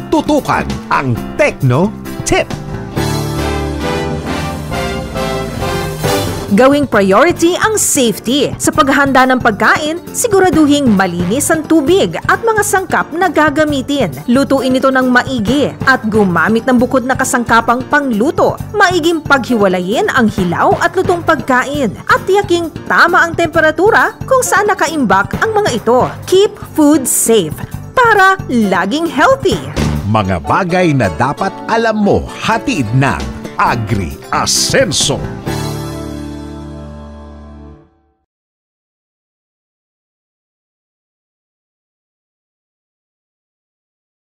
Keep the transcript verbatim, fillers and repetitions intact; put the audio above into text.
tutukan ang Techno Tip. Gawing priority ang safety. Sa paghahanda ng pagkain, siguraduhing malinis ang tubig at mga sangkap na gagamitin. Lutuin ito ng maigi at gumamit ng bukod na kasangkapang pangluto. Maiging paghiwalayin ang hilaw at lutong pagkain at tiyaking tama ang temperatura kung saan nakaimbak ang mga ito. Keep food safe para laging healthy. Mga bagay na dapat alam mo, hatid ng AgriAsenso